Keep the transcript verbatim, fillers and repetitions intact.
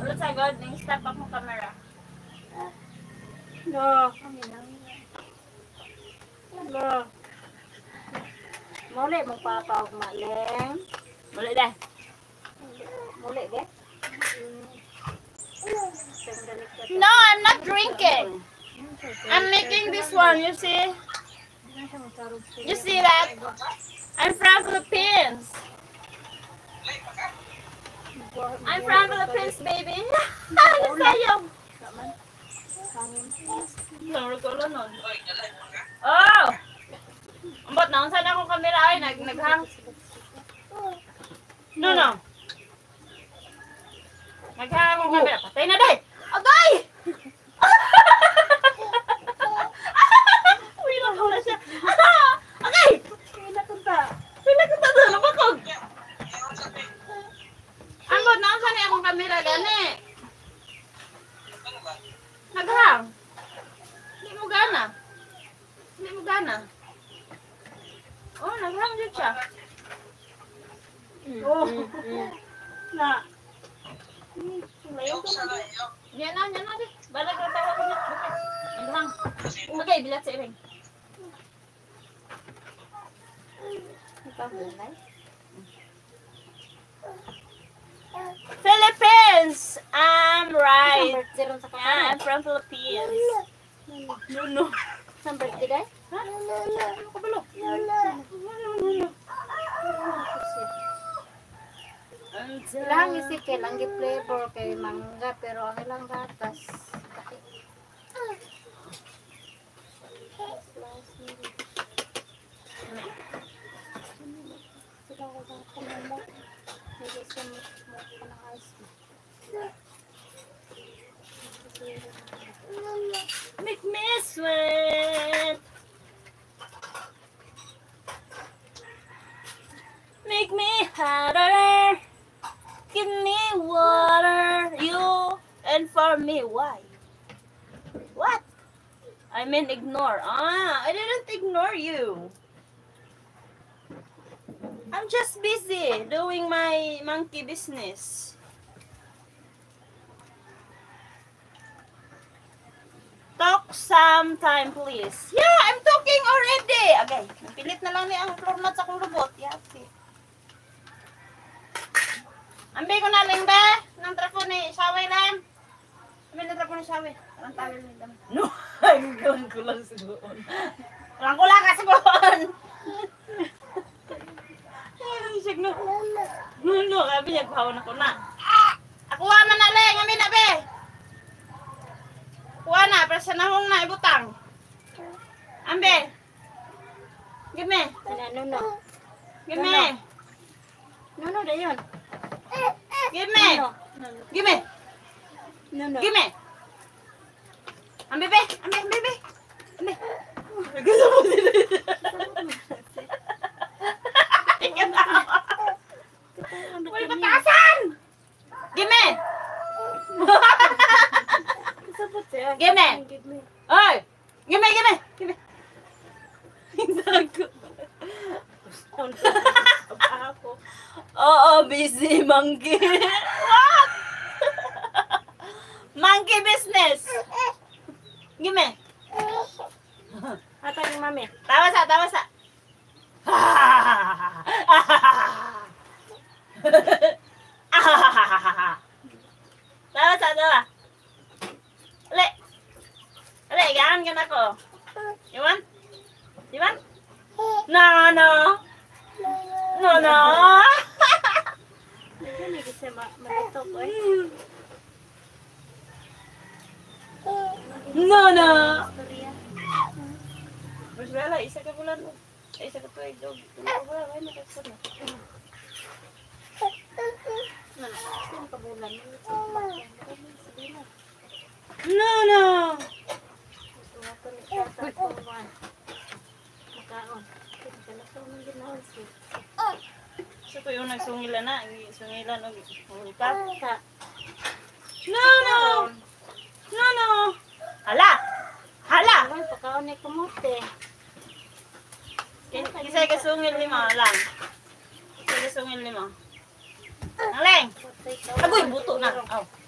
Ulit sa God, ning step up mo camera. No. No. Muli mong papa og maleng. Muli deh. Muli de. No, I'm not drinking. I'm making this one, you see? You see that? I'm from Philippines. I'm from Philippines, baby. Sayang. Oh! Ambot na, saan akong kamera ay nag naghang? No, no. Naghang akong kamera. Patay na day! Agay! Uy, lakaw na siya. Agay! Pinakunta. Pinakunta doon, napakog. Ambot na, saan akong kamera gani? Naghang. Hindi mo gana. Hindi mo gana. Oh, naghang dyan siya. Oh. Na. Yan na, yan na di. Balag na tawa ko niya. Naghang. Okay, bilat sa iring. Philippines! I'm right. Yeah, I'm from Philippines. No, no. Saan birthday day? Ha? Ano ka balo? Ilang isi kay lang flavor kay mangga pero ang ilang gatas. Make me sweat. Make me hotter. Give me water. You and for me, why? What? I mean ignore. Ah, I didn't ignore you. I'm just busy doing my monkey business. Talk sometime, please. Yeah, I'm talking already. Okay, pilit na lang ni ang floor mat sa akong robot. Yati. Ambil ko na lang ba? Nang trafo ni Shaway lang. Ambil na trafo ni Shaway. Ang tawil ni dam. No, ang gawin ko lang siguro. Lang ko lang kasi buon. Ay, sig no. No, no, abi niya kuhaw na ko na. Ako wa man na lang, ambil na be. Kuha na, para sa nahong na ibutang. Ambe. Give me. No, no. Give me. No, no, da yun. Give me. Give me. No, no. Give me. Ambe be. Ambe, ambe be. Ambe. Gusto mo sila. Ikaw na. May batasan. Give me. Give me. Oy. Give me, give me. Give me. Hindago. Oo, busy monkey. What? Monkey business. Give me. Ata ni mami. Tawa sa, tawa sa. Tawa sa, tawa. Ale. Ale, gaan ka na ko. You want? You want? No, no. No, no. Hindi kasi ma-malito ko eh. No, no. Storya. Mas wala, isa ka bulan. Isa ka tuwag. Wala, wala, wala. Nakasama. Saan ka bulan? No, no. Makaon. Sa to yung nagsungilan na. Sungilan o ipat. Sa. No, no. No, no. Hala. Hala. Ay, pakaon ni kumote. Isa ka sungil lima lang. Isa ka sungil lima. Ang leng. Agoy, buto na. Oh.